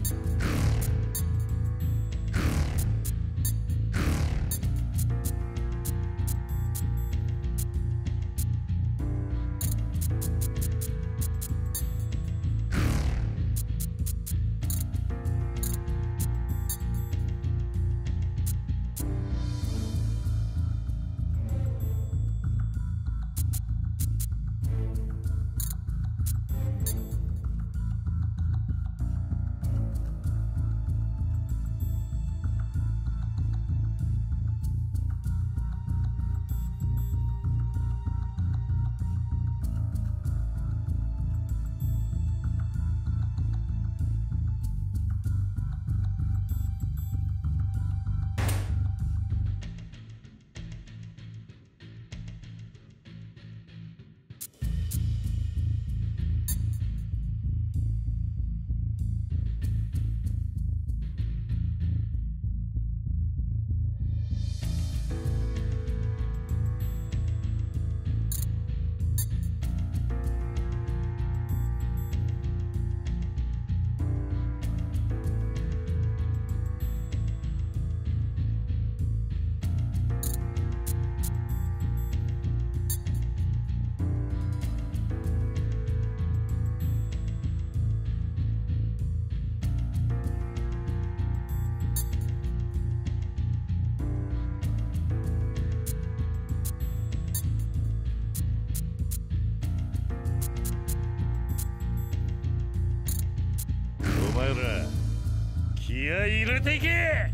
お前ら気合い入れていけ。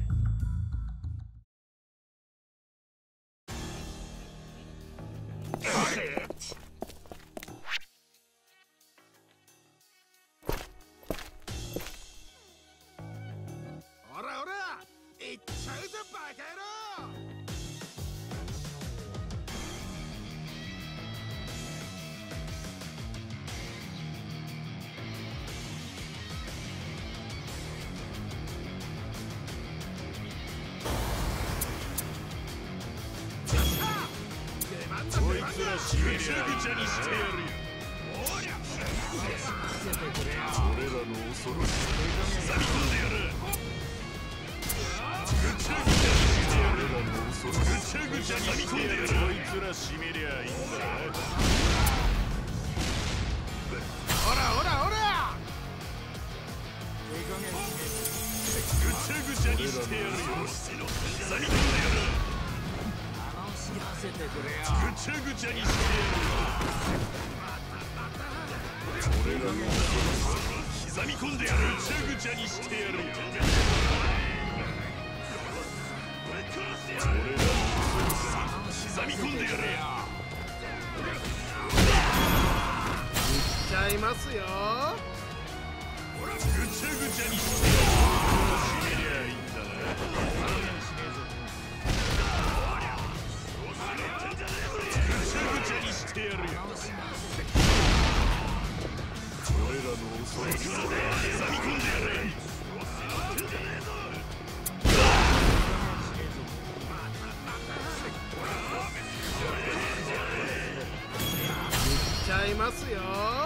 おらおら行っちゃうぞバカ野郎。 こいつらしぐちゃぐちゃにしてやるよ。俺らの恐ろしさ刻み込んでやる。ぐちゃぐちゃにしてやる。俺らの恐ろしさぐちゃぐちゃにしてやる。こいつら締めりゃいいんだ。 おらおらおら。 ぐちゃぐちゃにしてやるよ。刻み込んでやる。ぐちゃぐちゃにしてやるよ。俺らの刻み込んでやる。ぐちゃぐちゃにしてやるよ。俺らの刻み込んでやる。 行っちゃいますよ。 ぐちゃぐちゃにしてやる。締めりゃいいんだな。ぐちゃぐちゃにしてやるよ。俺らの恐ろしさ刻み込んでやれ。 行っちゃいますよ。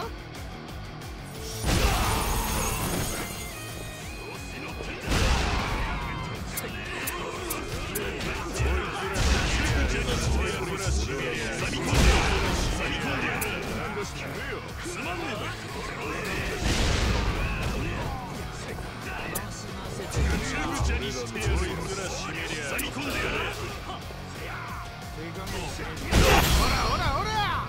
ほらほらほら。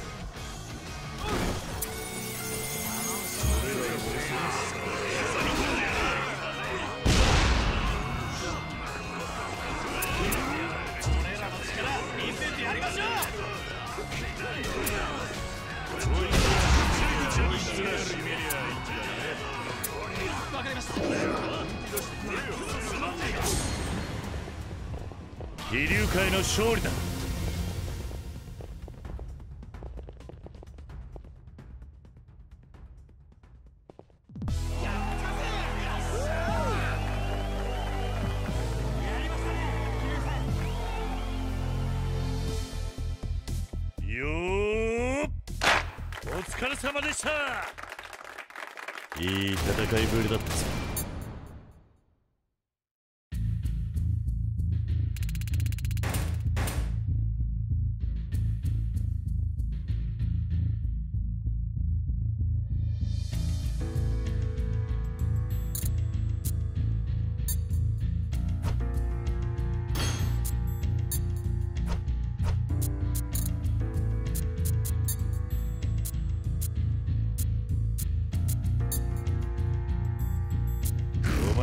飛龍会の勝利だ。よー、お疲れ様でした。いい戦いぶりだったぞ。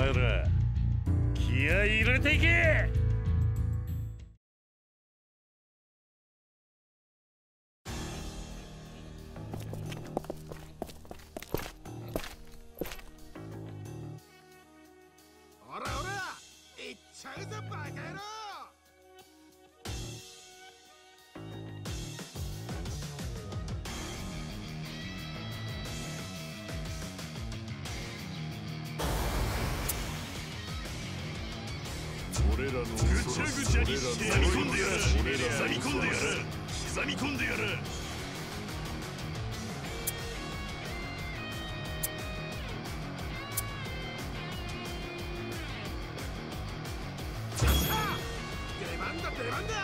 前ら気合い入れていけ。 ほらほら行っちゃうぞバカ野郎。 俺らのぐちゃぐちゃにして刻み込んでやる。刻み込んでやる。刻み込んでやる。 出番だ出番だ。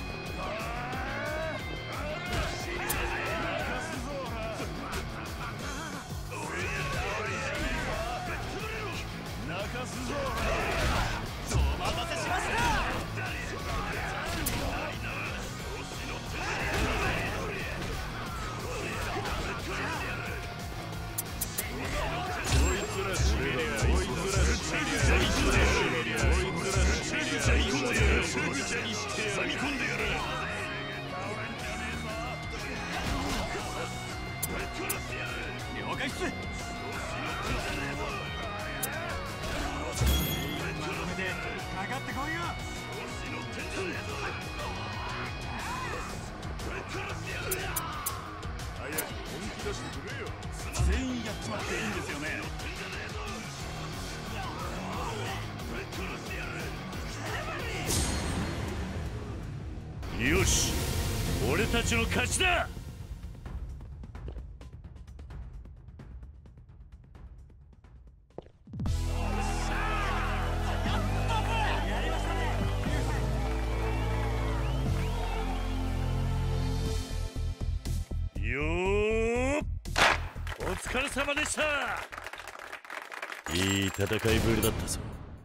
泣かすぞ。 お待たせしました。了解っす。まとめてかかってこいよ。 早く本気出してくれよ。 全員やっちまっていいんですよね。 よし、俺たちの勝ちだ。よーっ、お疲れ様でした。いい戦いぶりだったぞ。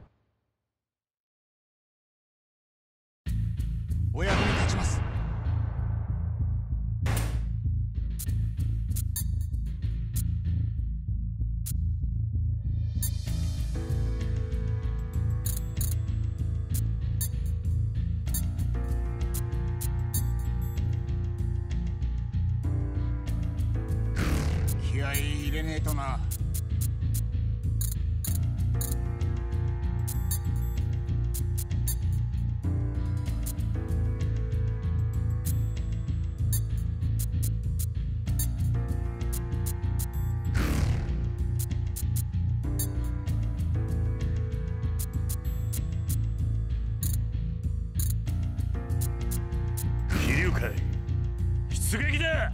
お役に立ちます。気合い入れねえとな。 飛竜会出撃だ。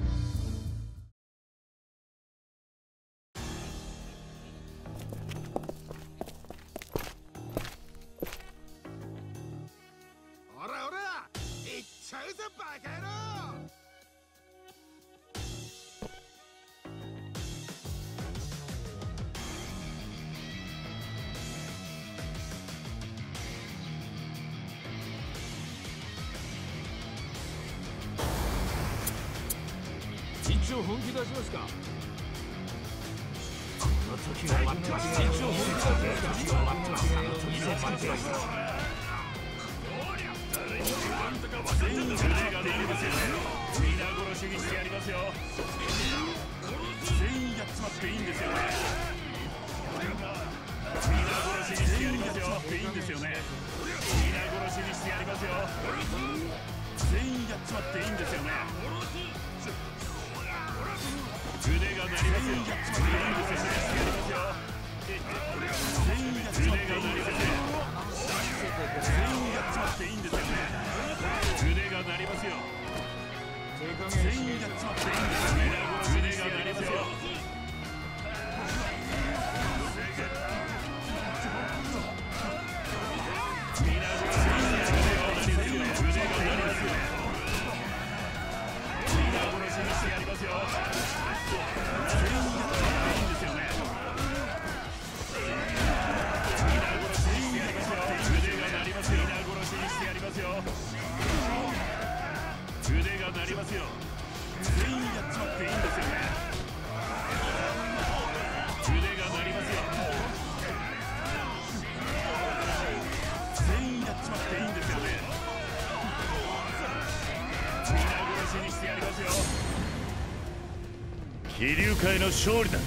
ほらほら行っちゃうぞバカ野郎。 一応本気出しますか。この時を待ってました。一応本気出しますか。待ってました。時を待ってました。 全員腕が出るんですよね。皆殺しにしてやりますよ。 全員やっちまっていいんですよね。 皆殺しにしてやりますよ。いいんですよね。皆殺しにしてやりますよ。 全員やっちまっていいんですよね。 腕が鳴りますよ。いいんですよね。 全員やっちまっていいんですよね。 腕が鳴りますよ。 全員やっちまっていいんですよね。 腕が鳴りますよ。 全員やっちまっていいんですよね。 腕が鳴りますよ。皆殺しにしてやりますよ。 飛龍会の勝利だ。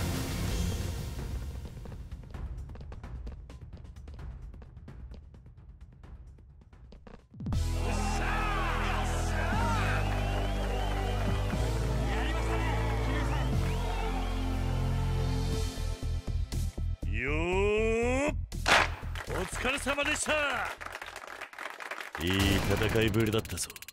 よー、お疲れ様でした。いい戦いぶりだったぞ。